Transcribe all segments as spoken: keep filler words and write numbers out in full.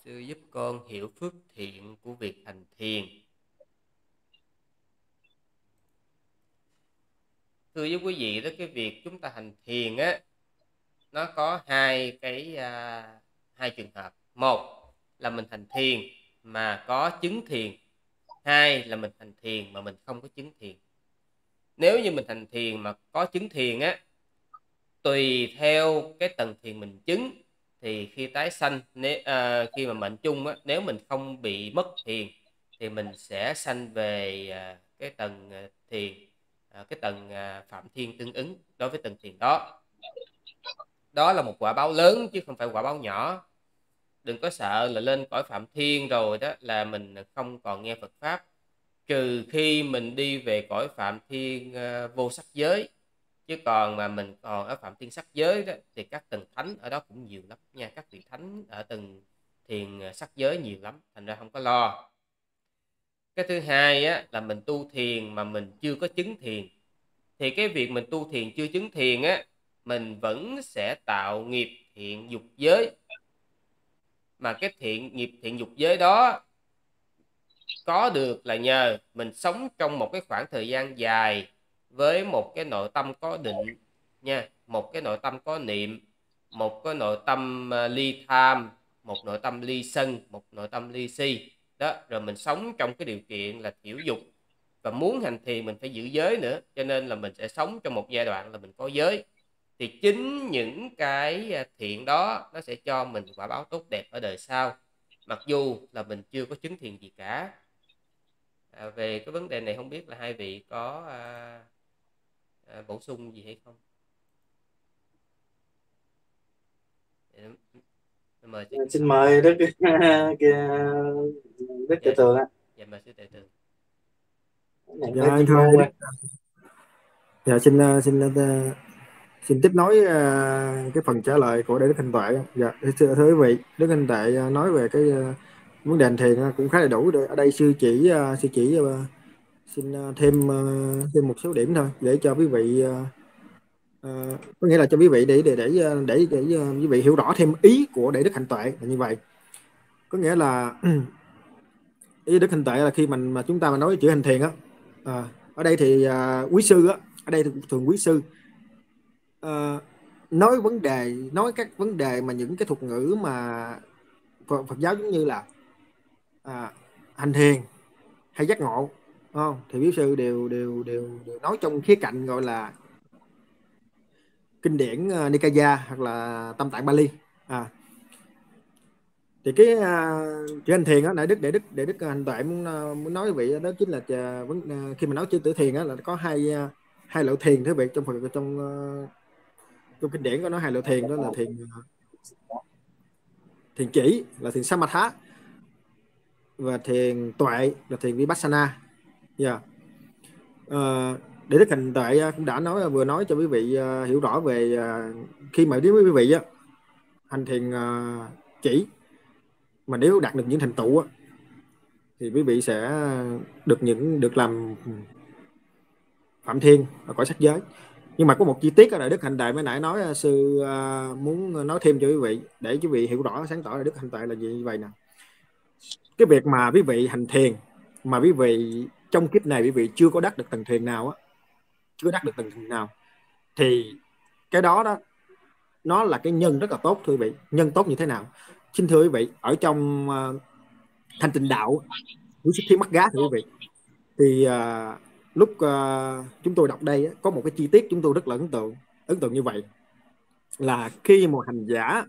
Sư giúp con hiểu phước thiện của việc hành thiền. Thưa với quý vị đó, cái việc chúng ta hành thiền á, nó có hai cái à, hai trường hợp. Một là mình hành thiền mà có chứng thiền, hai là mình hành thiền mà mình không có chứng thiền. Nếu như mình hành thiền mà có chứng thiền á, tùy theo cái tầng thiền mình chứng thì khi tái sanh, nếu à, khi mà mệnh chung á, nếu mình không bị mất thiền thì mình sẽ sanh về à, cái tầng à, thiền à, cái tầng à, phạm thiên tương ứng đối với tầng thiền đó. Đó là một quả báo lớn chứ không phải quả báo nhỏ. Đừng có sợ là lên cõi phạm thiên rồi đó là mình không còn nghe Phật pháp, trừ khi mình đi về cõi phạm thiên uh, vô sắc giới. Chứ còn mà mình còn ở phạm thiên sắc giới đó thì các tầng thánh ở đó cũng nhiều lắm nha. Các vị thánh ở tầng thiền sắc giới nhiều lắm, thành ra không có lo. Cái thứ hai á, là mình tu thiền mà mình chưa có chứng thiền, thì cái việc mình tu thiền chưa chứng thiền á, mình vẫn sẽ tạo nghiệp thiện dục giới. Mà cái thiện nghiệp thiện dục giới đó có được là nhờ mình sống trong một cái khoảng thời gian dài với một cái nội tâm có định nha, một cái nội tâm có niệm, một cái nội tâm uh, ly tham, một nội tâm ly sân, một nội tâm ly si đó. Rồi mình sống trong cái điều kiện là thiểu dục, và muốn hành thiền mình phải giữ giới nữa, cho nên là mình sẽ sống trong một giai đoạn là mình có giới. Thì chính những cái thiện đó nó sẽ cho mình quả báo tốt đẹp ở đời sau, mặc dù là mình chưa có chứng thiền gì cả. À, về cái vấn đề này không biết là hai vị có à, à, bổ sung gì hay không? Mời sư. Xin mời Đức Đức Tự Dạ, Tường ạ. dạ mời sư Tuệ Tường. Này Dạ hơi anh chuyên thưa môn Đức, quá. dạ xin ờ, xin ờ, xin tiếp nối ờ, cái phần trả lời của Đại Đức Hình Tuệ. Dạ thưa, thưa quý vị, Đức Hình Tuệ ờ, nói về cái ờ, vấn đề hành thiền ờ, cũng khá là đủ. Ở đây sư chỉ ờ, sư chỉ ờ, xin ờ, thêm ờ, thêm một số điểm thôi để cho quý vị ờ, ờ, có nghĩa là cho quý vị để để để ờ, để để, để quý vị hiểu rõ thêm ý của Đại Đức Hình Tuệ là như vậy. Có nghĩa là ý Đức Hình Tuệ là khi mình mà chúng ta mà nói chữ hành thiền á, à, ở đây thì à, quý sư á, ở đây thường quý sư à, nói vấn đề nói các vấn đề mà những cái thuật ngữ mà Phật, Phật giáo giống như là à, hành thiền hay giác ngộ, đúng không? Thì quý sư đều đều đều đều nói trong khía cạnh gọi là kinh điển uh, Nikaya hoặc là Tâm Tạng Bali. À, thì cái uh, chữ hành thiền đó, đại đức để đức để đức hành tuệ muốn uh, muốn nói với vị đó chính là uh, vấn, uh, khi mà nói chữ tử thiền đó, là có hai uh, hai loại thiền thưa vị. Trong Phật trong uh, trong kinh điển có nói hai loại thiền, đó là thiền thiền chỉ là thiền Samatha, và thiền tuệ là thiền Vipassana. Yeah. Uh, để đức hành tuệ uh, cũng đã nói vừa nói cho quý vị uh, hiểu rõ về uh, khi mà đến với quý vị uh, hành thiền uh, chỉ mà nếu đạt được những thành tựu uh, thì quý vị sẽ được những được làm phạm thiên ở cõi sắc giới. Nhưng mà có một chi tiết ở Đại Đức Hành Tuệ mới nãy nói, sư uh, muốn nói thêm cho quý vị để quý vị hiểu rõ sáng tỏ Đại Đức Hành Tuệ là gì như vậy nè. Cái việc mà quý vị hành thiền mà quý vị trong kiếp này quý vị chưa có đắc được tầng thiền nào á, chưa đắc được tầng thiền nào, thì cái đó đó nó là cái nhân rất là tốt thưa quý vị. Nhân tốt như thế nào? Xin thưa quý vị, ở trong uh, Thanh Tịnh Đạo của Sức Thiên Mắt Gá thưa quý vị, thì uh, lúc uh, chúng tôi đọc đây có một cái chi tiết chúng tôi rất là ấn tượng ấn tượng như vậy, là khi một hành giả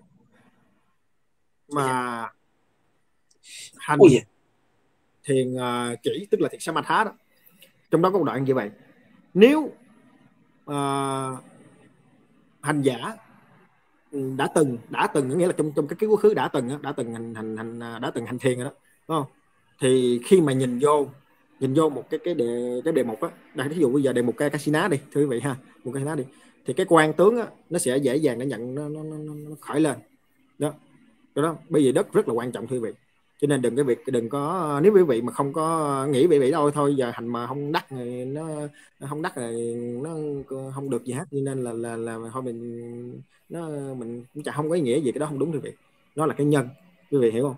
mà hành thiền uh, chỉ tức là thiền Samatha đó, trong đó có một đoạn như vậy: nếu uh, hành giả đã từng đã từng nghĩa là trong trong cái quá khứ đã từng đã từng hành hành hành đã từng hành thiền rồi đó, đúng không? Thì khi mà nhìn vô nhìn vô một cái cái đề cái đề mục á, đây ví dụ bây giờ đề mục Casina đi thưa quý vị ha, một Casina đi, thì cái quan tướng á, nó sẽ dễ dàng để nhận nó, nó, nó, nó khởi lên đó. Đó bây giờ đất rất là quan trọng thưa quý vị, cho nên đừng cái việc đừng có, nếu quý vị mà không có nghĩ vị vị đâu thôi giờ hành mà không đắc nó không đắc rồi nó không được gì hết, cho nên là là là thôi mình nó mình chẳng không có ý nghĩa gì, cái đó không đúng thưa quý vị. Nó là cái nhân, quý vị hiểu không?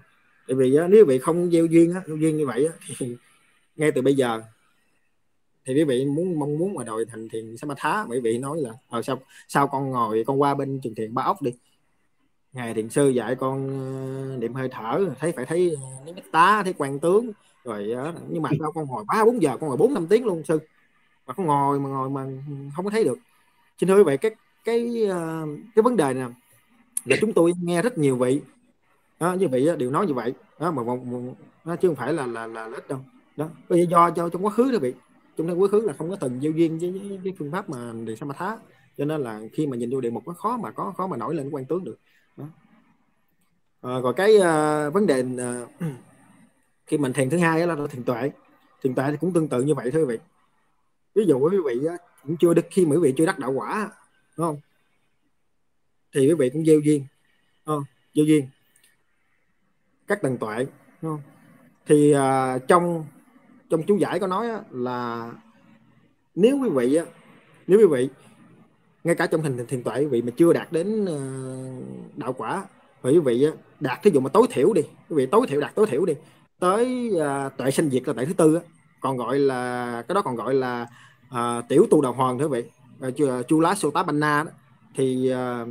Tại vì á, nếu quý vị không gieo duyên á, gieo duyên như vậy á, thì ngay từ bây giờ thì quý vị muốn mong muốn mà đòi thành thiền Samatha, quý vị nói là ờ sao sao con ngồi con qua bên trường thiền Ba Ốc đi, ngài thiền sư dạy con ờ, niệm hơi thở, thấy phải thấy niết tá, thấy quan tướng rồi đó. Nhưng mà sao con ngồi ba bốn giờ, con ngồi bốn năm tiếng luôn sư, mà con ngồi mà ngồi mà không có thấy được. Xin thưa quý vị, cái cái ờ, cái vấn đề này là chúng tôi nghe rất nhiều vị đó, như vị đều nói như vậy đó, mà một, một, nó chứ không phải là là là ít đâu đó. Bây giờ do cho trong quá khứ đó vị, trong quá khứ là không có từng gieo duyên với, với, với phương pháp mà đề Samatha, cho nên là khi mà nhìn vô địa mục nó khó mà có khó mà nổi lên quan tướng được đó. À, rồi cái uh, vấn đề uh, khi mình thiền thứ hai là thiền tuệ. Thiền tuệ thì cũng tương tự như vậy thôi quý vị. Ví dụ quý vị cũng chưa được, khi mà quý vị chưa đắc đạo quả đúng không, thì quý vị cũng gieo duyên không? Gieo duyên các tầng tuệ đúng không? Thì uh, trong trong chú giải có nói là nếu quý vị nếu quý vị ngay cả trong hình thiền tuệ quý vị mà chưa đạt đến uh, đạo quả, và quý vị đạt thí dụ mà tối thiểu đi, quý vị tối thiểu đạt tối thiểu đi tới uh, tuệ sanh diệt là tuệ thứ tư, còn gọi là cái đó còn gọi là uh, tiểu tu đà hoàng thưa quý vị, uh, chu lá sô tá banna đó. Thì uh,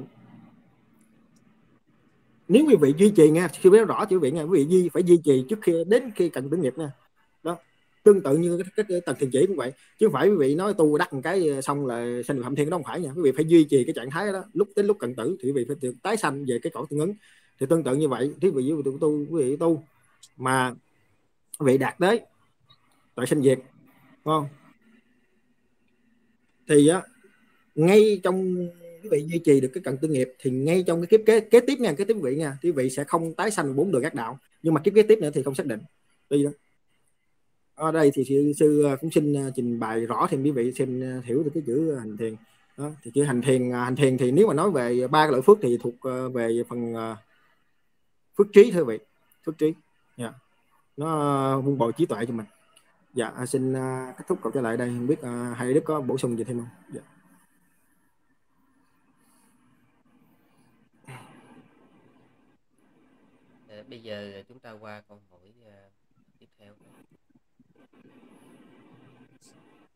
nếu quý vị duy trì nha, khi biết rõ chữ vị nha, quý vị duy phải duy trì trước khi đến khi cần tử nghiệp nha đó. Tương tự như cái, cái tầng thiền chỉ cũng vậy, chứ không phải quý vị nói tu đắc một cái xong là sanh nhập hạnh thiên, đó không phải nha. Quý vị phải duy trì cái trạng thái đó, lúc đến lúc cận tử thì quý vị phải tái sanh về cái cõi tương ứng. Thì tương tự như vậy, thí vị với tu, tu quý vị tu mà quý vị đạt tới tội sanh diệt đúng không, thì á ngay trong quý vị duy trì được cái cận tử nghiệp thì ngay trong cái kiếp kế, kế tiếp nha, cái tiếp vị nha, quý vị sẽ không tái sanh bốn đường ác đạo, nhưng mà kiếp kế tiếp nữa thì không xác định. Đi đó. Ở đây thì sư, sư cũng xin trình bày rõ thêm quý vị xem hiểu được cái chữ hành thiền đó. Thì chữ hành thiền hành thiền thì nếu mà nói về ba cái loại phước thì thuộc về phần phước trí thôi vị, phước trí yeah. Nó vun bồi trí tuệ cho mình. Dạ xin kết thúc câu trả lời đây, không biết hai Đức có bổ sung gì thêm không? Dạ. À, bây giờ chúng ta qua câu hỏi uh, tiếp theo.